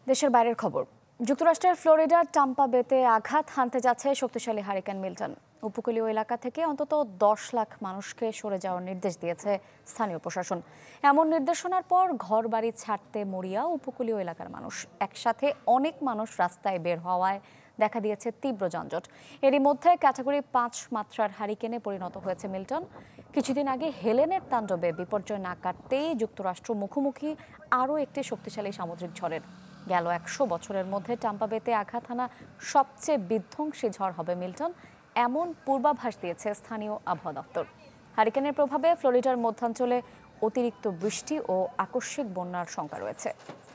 দেশের বাইরের খবর। যুক্তরাষ্ট্রের ফ্লোরিডার টাম্পা বেতে আঘাত হানতে যাচ্ছে শক্তিশালী হারিকেন মিল্টন। উপকূলীয় এলাকা থেকে অন্তত 10 লাখ মানুষকে সরে যাওয়ার নির্দেশ দিয়েছে স্থানীয় প্রশাসন। এমন নির্দেশনার পর ঘরবাড়ি ছাড়তে মরিয়া উপকূলীয় এলাকার মানুষ। একসাথে অনেক মানুষ রাস্তায় বের হওয়ায় দেখা দিয়েছে তীব্র যানজট। এরই মধ্যে ক্যাটাগরি 5 মাত্রার হারিকেনে পরিণত হয়েছে মিল্টন। কিছুদিন আগে হেলেনের তাণ্ডবে বিপর্যয় না কাটতেই যুক্তরাষ্ট্র মুখোমুখি আরও একটি শক্তিশালী সামুদ্রিক ঝড়ের। গেল 100 বছরের মধ্যে টাম্পা বেতে আঘাত হানা সবচেয়ে বিধ্বংসী ঝড় হবে মিল্টন, এমন পূর্বাভাস দিয়েছে স্থানীয় আবহাওয়া দপ্তর। হারিকেনের প্রভাবে ফ্লোরিডার মধ্যাঞ্চলে অতিরিক্ত বৃষ্টি ও আকস্মিক বন্যার শঙ্কা রয়েছে।